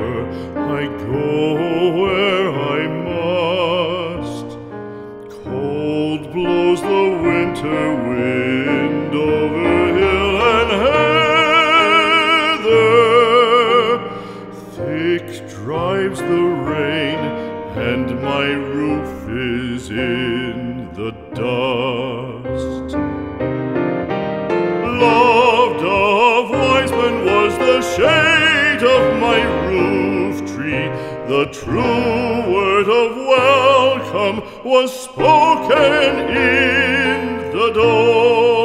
river, I go where I must. Cold blows the winter wind over hill and heather. Thick drives the rain, and my roof is in the dust. Loved of wise men was the shade of my roof tree. The true word of welcome was spoken in the door.